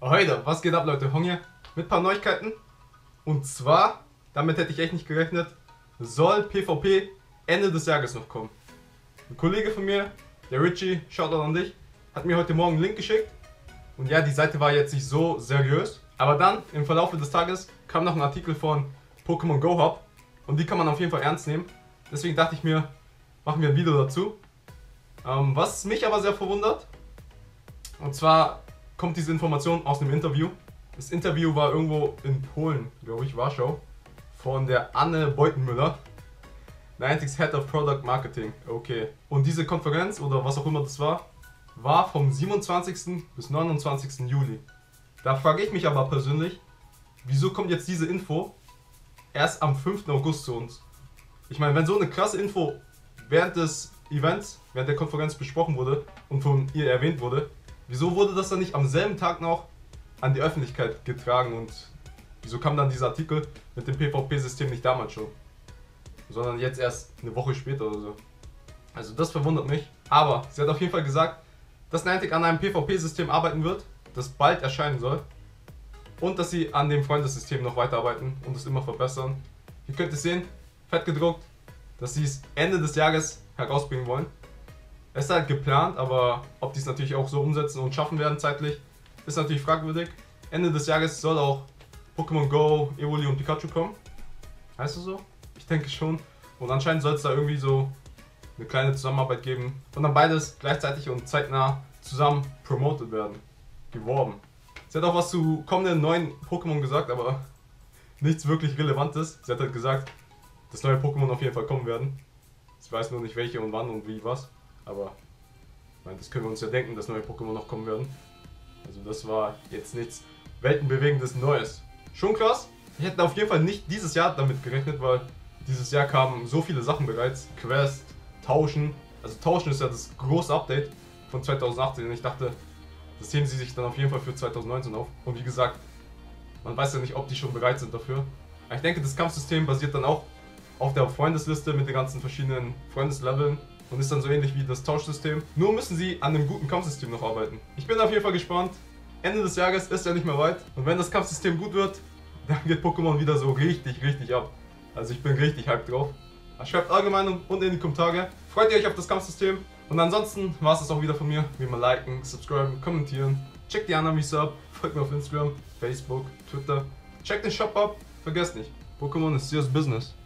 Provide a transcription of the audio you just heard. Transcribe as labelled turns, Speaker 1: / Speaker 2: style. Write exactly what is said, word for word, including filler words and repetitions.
Speaker 1: Heute, was geht ab, Leute? Hong hier mit ein paar Neuigkeiten. Und zwar, damit hätte ich echt nicht gerechnet, soll PvP Ende des Jahres noch kommen. Ein Kollege von mir, der Richie, Shoutout an dich, hat mir heute Morgen einen Link geschickt. Und ja, die Seite war jetzt nicht so seriös. Aber dann, im Verlauf des Tages, kam noch ein Artikel von Pokémon Go Hub. Und die kann man auf jeden Fall ernst nehmen. Deswegen dachte ich mir, machen wir ein Video dazu. Ähm, was mich aber sehr verwundert, und zwar kommt diese Information aus einem Interview. Das Interview war irgendwo in Polen, glaube ich, Warschau, von der Anne Beutenmüller, Niantic's Head of Product Marketing. Okay. Und diese Konferenz, oder was auch immer das war, war vom siebenundzwanzigsten bis neunundzwanzigsten Juli. Da frage ich mich aber persönlich, wieso kommt jetzt diese Info erst am fünften August zu uns? Ich meine, wenn so eine krasse Info während des Events, während der Konferenz besprochen wurde und von ihr erwähnt wurde, wieso wurde das dann nicht am selben Tag noch an die Öffentlichkeit getragen und wieso kam dann dieser Artikel mit dem PvP-System nicht damals schon, sondern jetzt erst eine Woche später oder so? Also das verwundert mich, aber sie hat auf jeden Fall gesagt, dass Niantic an einem PvP-System arbeiten wird, das bald erscheinen soll und dass sie an dem Freundessystem noch weiterarbeiten und es immer verbessern. Hier könnt ihr sehen, fett gedruckt, dass sie es Ende des Jahres herausbringen wollen. Es ist halt geplant, aber ob die es natürlich auch so umsetzen und schaffen werden zeitlich, ist natürlich fragwürdig. Ende des Jahres soll auch Pokémon Go, Evoli und Pikachu kommen. Heißt das so? Ich denke schon. Und anscheinend soll es da irgendwie so eine kleine Zusammenarbeit geben und dann beides gleichzeitig und zeitnah zusammen promoted werden, geworben. Sie hat auch was zu kommenden neuen Pokémon gesagt, aber nichts wirklich Relevantes. Sie hat halt gesagt, dass neue Pokémon auf jeden Fall kommen werden. Ich weiß nur nicht welche und wann und wie was. Aber ich meine, das können wir uns ja denken, dass neue Pokémon noch kommen werden. Also das war jetzt nichts weltenbewegendes Neues. Schon krass. Ich hätte auf jeden Fall nicht dieses Jahr damit gerechnet, weil dieses Jahr kamen so viele Sachen bereits. Quest, Tauschen. Also Tauschen ist ja das große Update von zweitausendachtzehn. Und ich dachte, das heben sie sich dann auf jeden Fall für zweitausendneunzehn auf. Und wie gesagt, man weiß ja nicht, ob die schon bereit sind dafür. Aber ich denke, das Kampfsystem basiert dann auch auf der Freundesliste mit den ganzen verschiedenen Freundesleveln. Und ist dann so ähnlich wie das Tauschsystem. Nur müssen sie an einem guten Kampfsystem noch arbeiten. Ich bin auf jeden Fall gespannt. Ende des Jahres ist ja nicht mehr weit. Und wenn das Kampfsystem gut wird, dann geht Pokémon wieder so richtig, richtig ab. Also ich bin richtig hyped drauf. Schreibt allgemein unten in die Kommentare. Freut ihr euch auf das Kampfsystem? Und ansonsten war es das auch wieder von mir. Wie immer liken, subscriben, kommentieren. Checkt die anderen Videos ab. Folgt mir auf Instagram, Facebook, Twitter. Checkt den Shop ab. Vergesst nicht, Pokémon ist serious business.